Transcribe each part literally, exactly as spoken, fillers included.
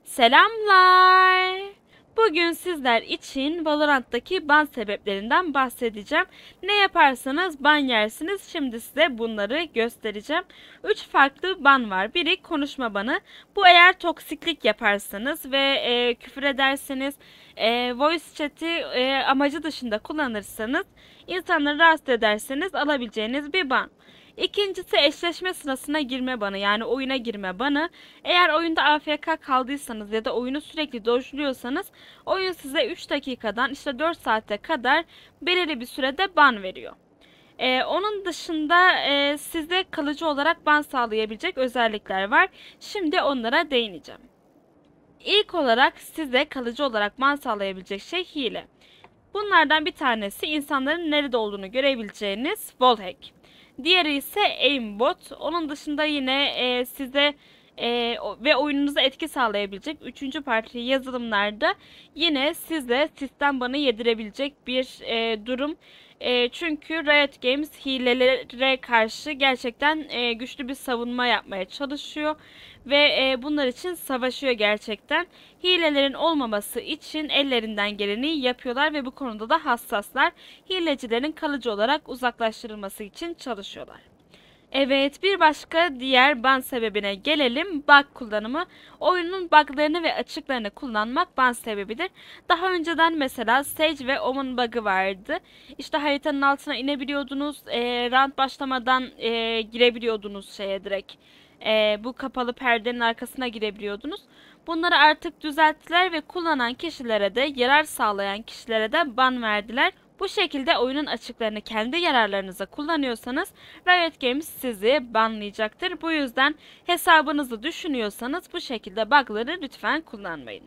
Selamlar. Bugün sizler için Valorant'taki ban sebeplerinden bahsedeceğim. Ne yaparsanız ban yersiniz. Şimdi size bunları göstereceğim. üç farklı ban var. Biri konuşma banı. Bu eğer toksiklik yaparsanız ve e, küfür ederseniz, e, voice chat'i e, amacı dışında kullanırsanız, insanları rahatsız ederseniz alabileceğiniz bir ban. İkincisi eşleşme sırasına girme banı, yani oyuna girme banı. Eğer oyunda A F K kaldıysanız ya da oyunu sürekli dojluyorsanız oyun size üç dakikadan işte dört saate kadar belirli bir sürede ban veriyor. Ee, onun dışında e, size kalıcı olarak ban sağlayabilecek özellikler var. Şimdi onlara değineceğim. İlk olarak size kalıcı olarak ban sağlayabilecek şey hile. Bunlardan bir tanesi insanların nerede olduğunu görebileceğiniz wallhack. Diğeri ise aimbot. Onun dışında yine e, size e, ve oyununuza etki sağlayabilecek üçüncü parti yazılımlarda yine size sistem banı yedirebilecek bir e, durum. E, çünkü Riot Games hilelere karşı gerçekten e, güçlü bir savunma yapmaya çalışıyor ve e, bunlar için savaşıyor gerçekten. Hilelerin olmaması için ellerinden geleni yapıyorlar ve bu konuda da hassaslar. Hilecilerin kalıcı olarak uzaklaştırılması için çalışıyorlar. Evet, bir başka diğer ban sebebine gelelim. Bug kullanımı. Oyunun buglarını ve açıklarını kullanmak ban sebebidir. Daha önceden mesela Sage ve Omen bug'ı vardı. İşte haritanın altına inebiliyordunuz. E, round başlamadan e, girebiliyordunuz şeye direkt. E, bu kapalı perdenin arkasına girebiliyordunuz. Bunları artık düzelttiler ve kullanan kişilere de, yarar sağlayan kişilere de ban verdiler. Bu şekilde oyunun açıklarını kendi yararlarınıza kullanıyorsanız Riot Games sizi banlayacaktır. Bu yüzden hesabınızı düşünüyorsanız bu şekilde bug'ları lütfen kullanmayın.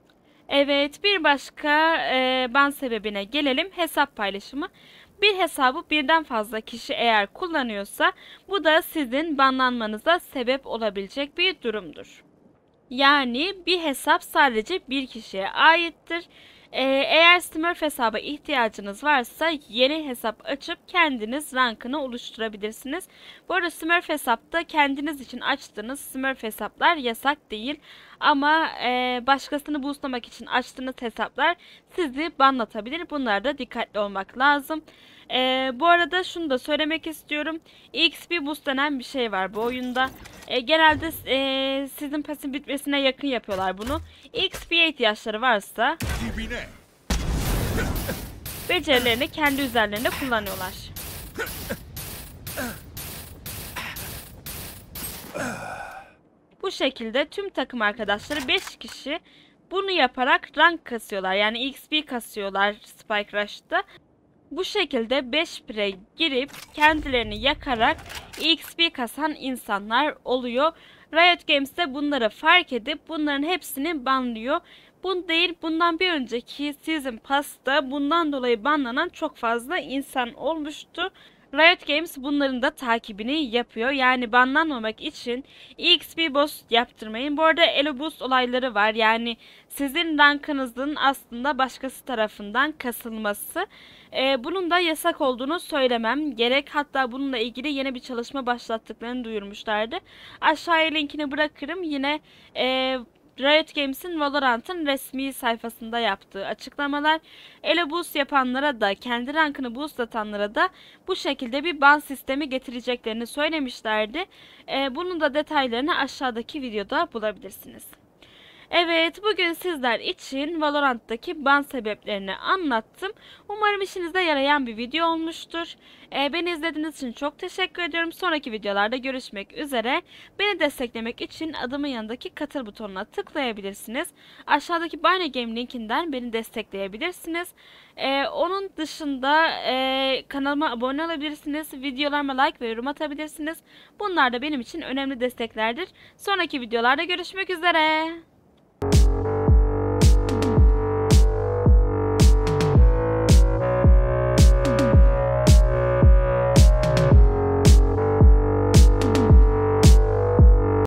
Evet, bir başka e, ban sebebine gelelim. Hesap paylaşımı. Bir hesabı birden fazla kişi eğer kullanıyorsa bu da sizin banlanmanıza sebep olabilecek bir durumdur. Yani bir hesap sadece bir kişiye aittir. Ee, eğer Smurf hesaba ihtiyacınız varsa yeni hesap açıp kendiniz rankını oluşturabilirsiniz. Bu arada Smurf hesapta kendiniz için açtığınız Smurf hesaplar yasak değil. Ama e, başkasını boostlamak için açtığınız hesaplar sizi banlatabilir. Bunlarda dikkatli olmak lazım. Ee, bu arada şunu da söylemek istiyorum. E X P boost denen bir şey var bu oyunda. Ee, genelde e, sizin pasif bitmesine yakın yapıyorlar bunu. E X P'ye ihtiyaçları varsa becerilerini kendi üzerlerinde kullanıyorlar. Bu şekilde tüm takım arkadaşları beş kişi bunu yaparak rank kasıyorlar. Yani E X P kasıyorlar Spike Rush'ta. Bu şekilde beş bire girip kendilerini yakarak E X P kasan insanlar oluyor. Riot Games de bunları fark edip bunların hepsini banlıyor. Bu değil, bundan bir önceki Season Pass'ta bundan dolayı banlanan çok fazla insan olmuştu. Riot Games bunların da takibini yapıyor. Yani banlanmamak için E X P boost yaptırmayın. Bu arada elo boost olayları var. Yani sizin rankınızın aslında başkası tarafından kasılması. Ee, bunun da yasak olduğunu söylemem gerek. Hatta bununla ilgili yeni bir çalışma başlattıklarını duyurmuşlardı. Aşağıya linkini bırakırım. Yine e, Riot Games'in Valorant'ın resmi sayfasında yaptığı açıklamalar. Elo boost yapanlara da, kendi rankını boostlatanlara da bu şekilde bir ban sistemi getireceklerini söylemişlerdi. Ee, bunun da detaylarını aşağıdaki videoda bulabilirsiniz. Evet, bugün sizler için Valorant'taki ban sebeplerini anlattım. Umarım işinize yarayan bir video olmuştur. Ee, beni izlediğiniz için çok teşekkür ediyorum. Sonraki videolarda görüşmek üzere. Beni desteklemek için adımın yanındaki katıl butonuna tıklayabilirsiniz. Aşağıdaki Bino Game linkinden beni destekleyebilirsiniz. Ee, onun dışında e, kanalıma abone olabilirsiniz. Videolarıma like ve yorum atabilirsiniz. Bunlar da benim için önemli desteklerdir. Sonraki videolarda görüşmek üzere.